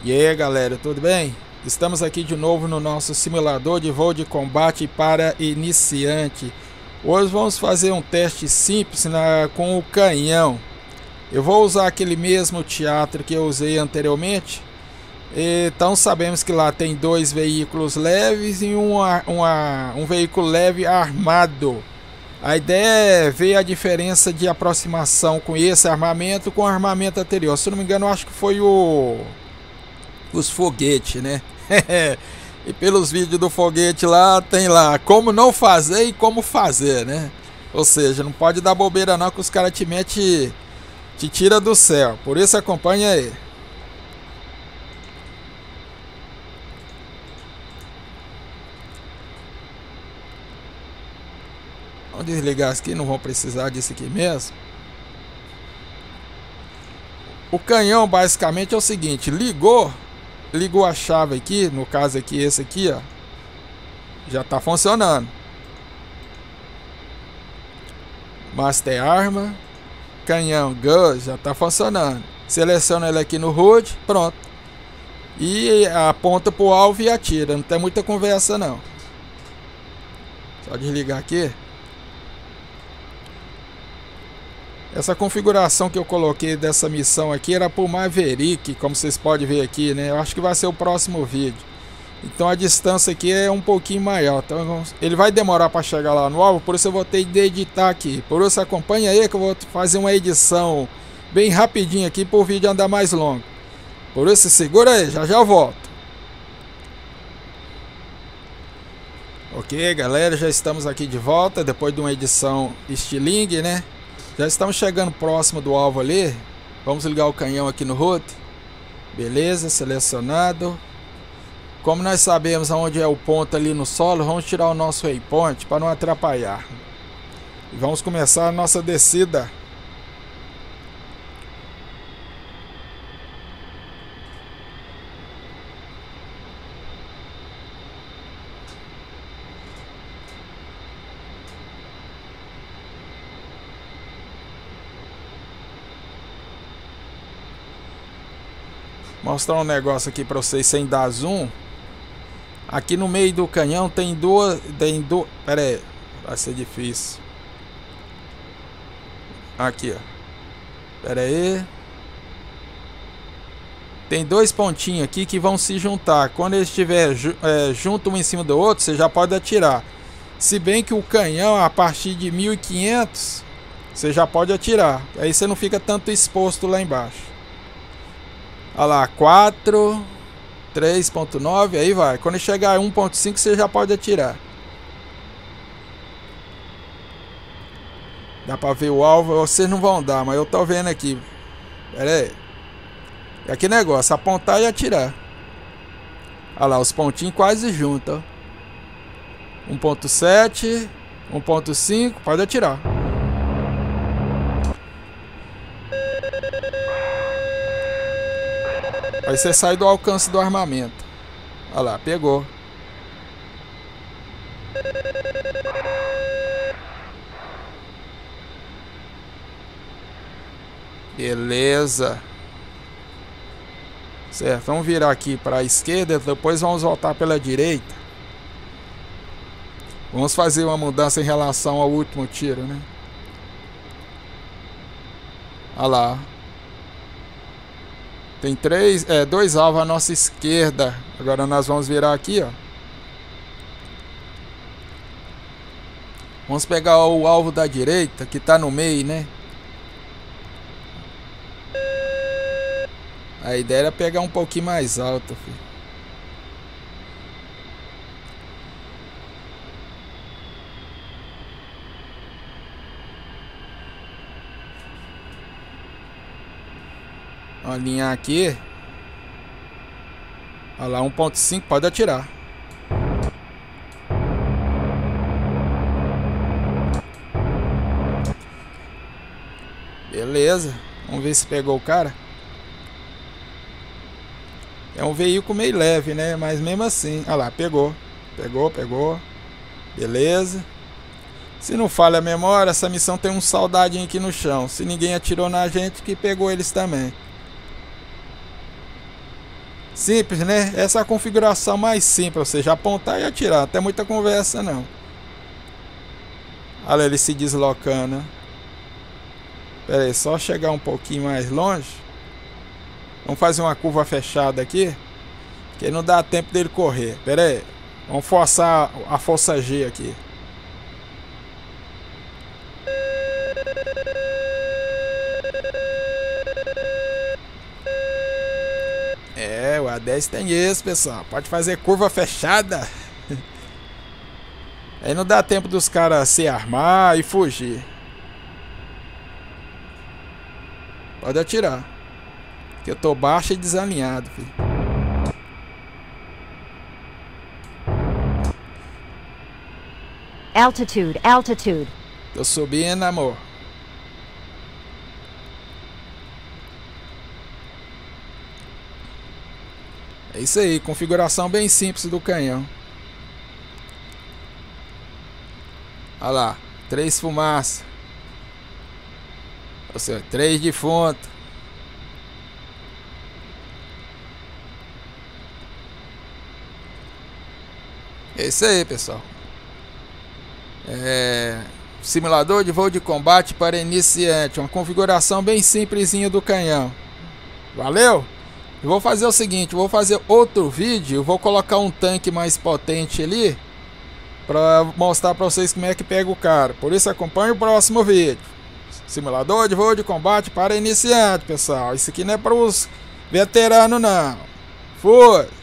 E aí galera, tudo bem? Estamos aqui de novo no nosso simulador de voo de combate para iniciante. Hoje vamos fazer um teste simples com o canhão. Eu vou usar aquele mesmo teatro que eu usei anteriormente. Então sabemos que lá tem dois veículos leves e um veículo leve armado. A ideia é ver a diferença de aproximação com esse armamento com o armamento anterior. Se não me engano, eu acho que foi os foguetes, né? E pelos vídeos do foguete lá, tem lá como não fazer e como fazer, né? Ou seja, não pode dar bobeira não, que os caras te tira do céu. Por isso acompanha aí. Vamos desligar isso aqui, não vão precisar disso aqui mesmo. O canhão basicamente é o seguinte, ligou a chave aqui, no caso aqui, esse aqui, ó, já tá funcionando. Master Arma, canhão Gun, já tá funcionando. Seleciona ele aqui no HUD, pronto. E aponta pro alvo e atira, não tem muita conversa não. Só desligar aqui. Essa configuração que eu coloquei dessa missão aqui era para o Maverick, como vocês podem ver aqui, né? Eu acho que vai ser o próximo vídeo. Então a distância aqui é um pouquinho maior. Então ele vai demorar para chegar lá no alvo, por isso eu vou ter de editar aqui. Por isso acompanha aí que eu vou fazer uma edição bem rapidinho aqui para o vídeo andar mais longo. Por isso segura aí, já já volto. Ok, galera, já estamos aqui de volta depois de uma edição estilingue, né? Já estamos chegando próximo do alvo ali. Vamos ligar o canhão aqui no HUD. Beleza, selecionado. Como nós sabemos aonde é o ponto ali no solo, vamos tirar o nosso waypoint para não atrapalhar. E vamos começar a nossa descida. Mostrar um negócio aqui para vocês sem dar zoom. Aqui no meio do canhão tem duas. Pera aí, vai ser difícil. Aqui, ó. Pera aí. Tem dois pontinhos aqui que vão se juntar. Quando eles estiverem junto um em cima do outro, você já pode atirar. Se bem que o canhão, a partir de 1500, você já pode atirar. Aí você não fica tanto exposto lá embaixo. Olha lá, 4, 3.9, aí vai. Quando chegar a 1.5 você já pode atirar. Dá pra ver o alvo, vocês não vão dar, mas eu tô vendo aqui. Pera aí. É aquele negócio, apontar e atirar. Olha lá, os pontinhos quase juntos. 1.7, 1.5, pode atirar. Aí você sai do alcance do armamento. Olha lá, pegou. Beleza. Certo, vamos virar aqui para a esquerda, depois vamos voltar pela direita. Vamos fazer uma mudança em relação ao último tiro, né? Olha lá. Tem dois alvos à nossa esquerda. Agora nós vamos virar aqui, ó. Vamos pegar o alvo da direita, que tá no meio, né? A ideia era pegar um pouquinho mais alto, filho. Vamos alinhar aqui. Olha lá, 1.5, pode atirar. Beleza. Vamos ver se pegou o cara. É um veículo meio leve, né? Mas mesmo assim. Olha lá, pegou. Pegou. Beleza. Se não falha a memória, essa missão tem um soldadinho aqui no chão. Se ninguém atirou na gente, que pegou eles também. Simples, né? Essa é a configuração mais simples, ou seja, apontar e atirar. Não tem muita conversa não. Olha ele se deslocando. Pera aí, só chegar um pouquinho mais longe. Vamos fazer uma curva fechada aqui, que não dá tempo dele correr. Pera aí, vamos forçar a força G aqui. É, o A10 tem isso, pessoal. Pode fazer curva fechada. Aí não dá tempo dos caras se armar e fugir. Pode atirar. Que eu tô baixo e desalinhado, filho. Altitude, altitude. Tô subindo, amor. É isso aí, configuração bem simples do canhão. Olha lá, 3 fumaças. Ou seja, 3 defuntos. É isso aí, pessoal. Simulador de voo de combate para iniciante. Uma configuração bem simplesinha do canhão. Valeu? Eu vou fazer o seguinte, vou fazer outro vídeo. Eu vou colocar um tanque mais potente ali, para mostrar para vocês como é que pega o cara. Por isso acompanhe o próximo vídeo. Simulador de voo de combate para iniciante, pessoal. Isso aqui não é para os veteranos não. Fui!